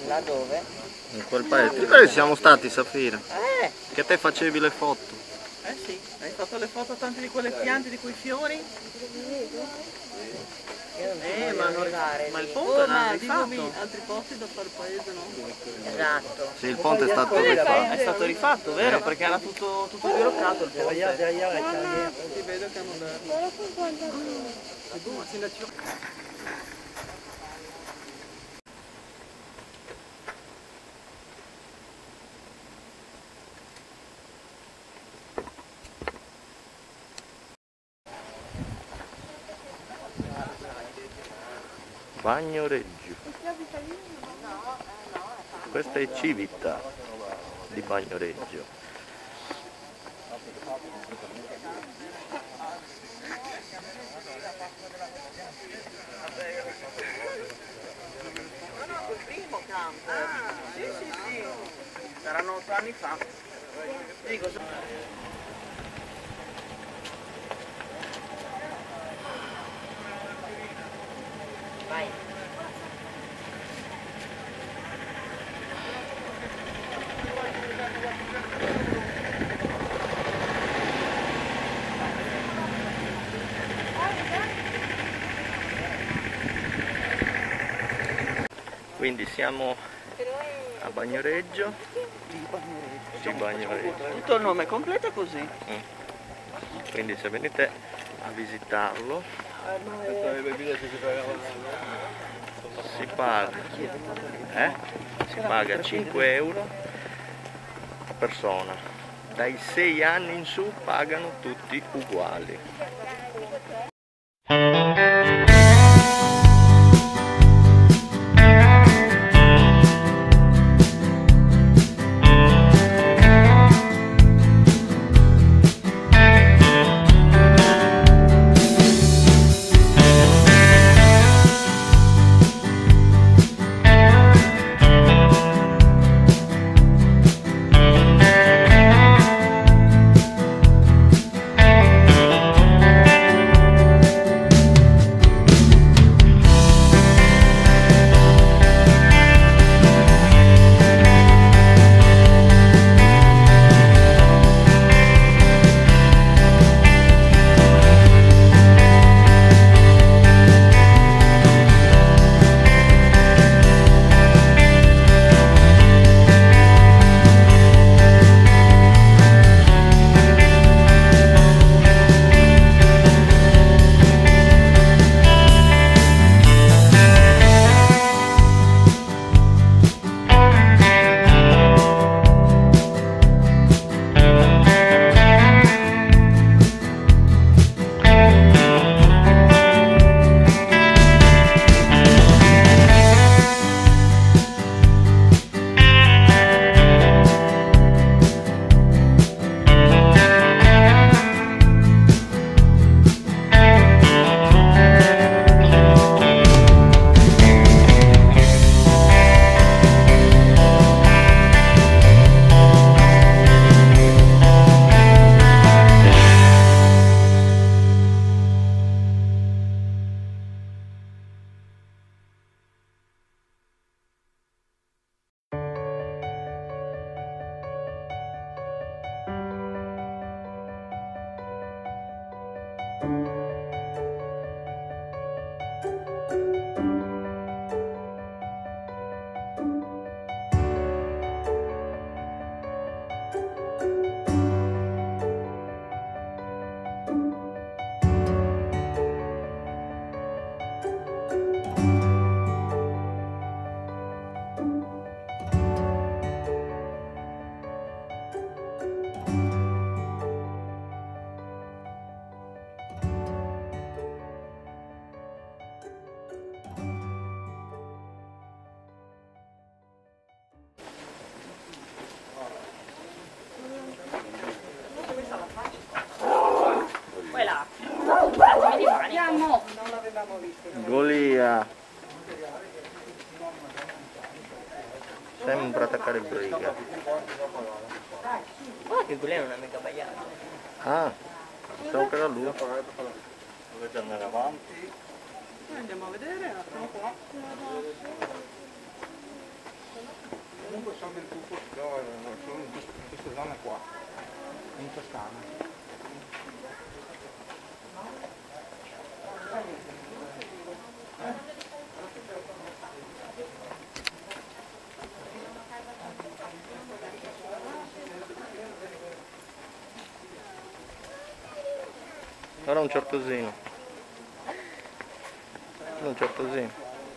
Là dove? In quel paese. Ti ricordi che siamo stati, Safira? Eh! Che te facevi le foto. Eh sì, hai fatto le foto tante di quelle piante, di quei fiori? Ma il ponte l'hanno rifatto. Altri posti da fare il paese, no? Esatto. Sì, il ponte è stato rifatto. È stato rifatto, vero? Perché era tutto diroccato il ponte. Si vede che è moderno. Bagnoregio. Questa è Civita di Bagnoregio. Il primo campo. Sì, sì, sì. Saranno 8 anni fa. Dico, Vai. Quindi siamo a Bagnoregio. Sì, Bagnoregio. tutto il nome completo è così. Quindi se venite a visitarlo si paga 5 euro a persona. Dai 6 anni in su pagano tutti uguali. Golia. Sembra attaccare il briga. Guarda che Golia non è mica sbagliato. Ah, pensavo che era lui. Dovete andare avanti. Andiamo a vedere, sono qua. comunque sono del tutto, sono in questa zona qua, in Toscana. Ora un certosino. Un certosino.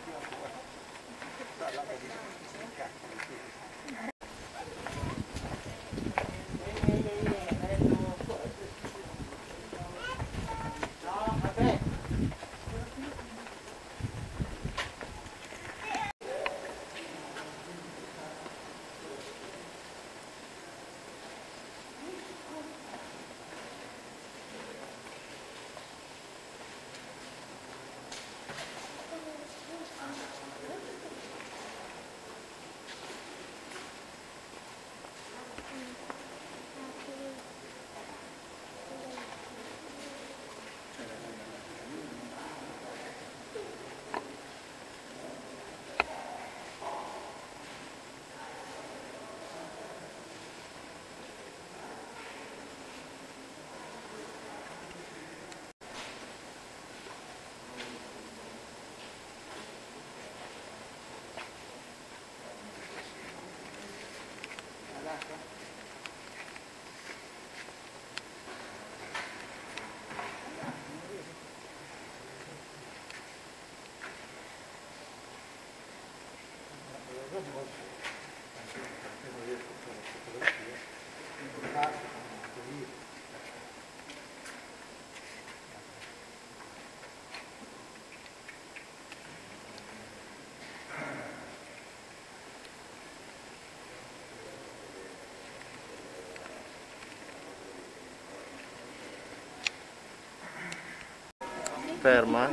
Ferma,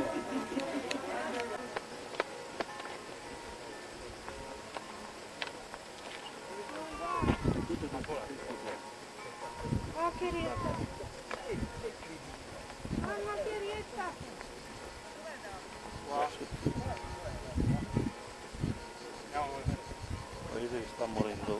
Oh, che rietta! Mamma, che rietta! Vedete che sta morendo.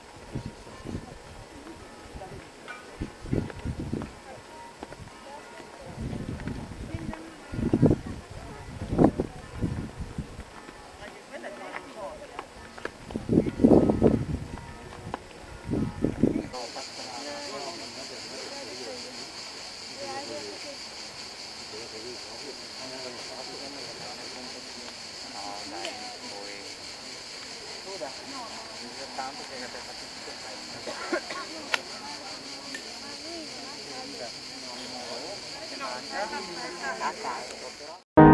Tanto che abbiamo fatto tutto il